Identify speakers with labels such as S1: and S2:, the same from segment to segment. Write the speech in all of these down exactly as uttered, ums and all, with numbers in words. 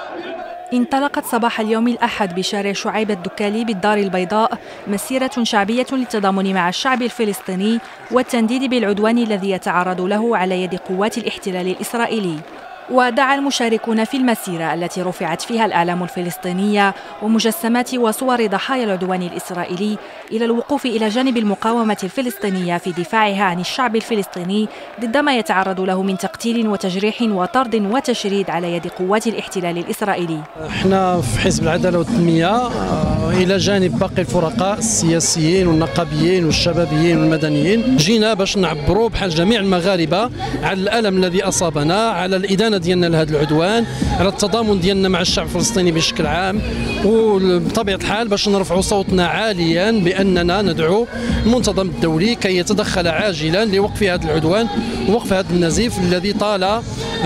S1: انطلقت صباح اليوم الأحد بشارع شعيب الدكالي بالدار البيضاء مسيرة شعبية للتضامن مع الشعب الفلسطيني والتنديد بالعدوان الذي يتعرض له على يد قوات الاحتلال الإسرائيلي. ودعا المشاركون في المسيرة التي رفعت فيها الأعلام الفلسطينية ومجسمات وصور ضحايا العدوان الإسرائيلي إلى الوقوف إلى جانب المقاومة الفلسطينية في دفاعها عن الشعب الفلسطيني ضد ما يتعرض له من تقتيل وتجريح وطرد وتشريد على يد قوات الاحتلال الإسرائيلي.
S2: احنا في حزب العدالة والتنمية إلى جانب باقي الفرقاء السياسيين والنقابيين والشبابيين والمدنيين جينا باش نعبروا بحال جميع المغاربة على الألم الذي أصابنا، على الإدانة ديالنا لهذا العدوان، على التضامن ديالنا مع الشعب الفلسطيني بشكل عام، وبطبيعة الحال باش نرفعوا صوتنا عاليا بأننا ندعو المنتظم الدولي كي يتدخل عاجلا لوقف هذا العدوان ووقف هذا النزيف الذي طال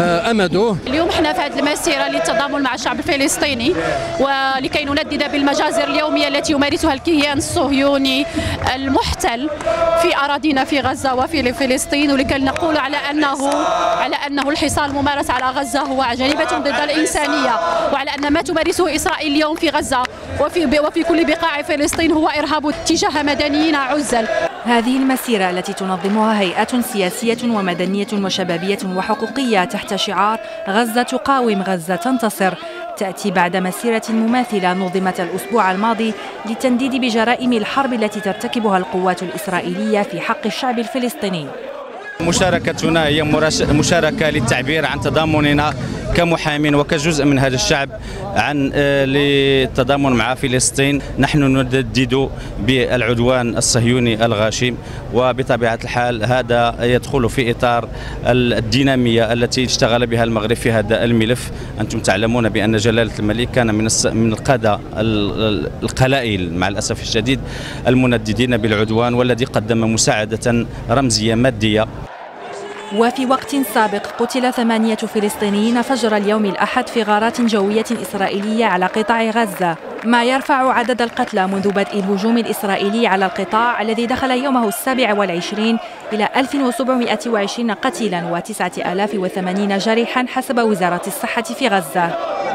S2: أمده.
S3: اليوم احنا في هذه المسيرة للتضامن مع الشعب الفلسطيني ولكي نندد بالمجازر اليومية التي يمارسها الكيان الصهيوني المحتل في أراضينا في غزة وفي فلسطين، ولكي نقول على أنه على أنه الحصار الممارس على غزة هو جريمة ضد الإنسانية، وعلى أن ما تمارسه إسرائيل اليوم في غزة وفي وفي كل بقاع فلسطين هو إرهاب تجاه مدنيين عزل.
S1: هذه المسيرة التي تنظمها هيئات سياسية ومدنية وشبابية وحقوقية تحت شعار غزة تقاوم غزة تنتصر تأتي بعد مسيرة مماثلة نظمت الأسبوع الماضي للتنديد بجرائم الحرب التي ترتكبها القوات الإسرائيلية في حق الشعب الفلسطيني.
S4: مشاركتنا هي مشاركة للتعبير عن تضامننا كمحامين وكجزء من هذا الشعب عن للتضامن مع فلسطين. نحن ندد بالعدوان الصهيوني الغاشم، وبطبيعة الحال هذا يدخل في إطار الدينامية التي اشتغل بها المغرب في هذا الملف. أنتم تعلمون بأن جلالة الملك كان من من القادة القلائل مع الأسف الشديد المنددين بالعدوان، والذي قدم مساعدة رمزية مادية.
S1: وفي وقت سابق قتل ثمانية فلسطينيين فجر اليوم الأحد في غارات جوية إسرائيلية على قطاع غزة، ما يرفع عدد القتلى منذ بدء الهجوم الإسرائيلي على القطاع الذي دخل يومه السابع والعشرين إلى ألف وسبعمائة وعشرين قتيلا وتسعة آلاف وثمانين جريحا حسب وزارة الصحة في غزة.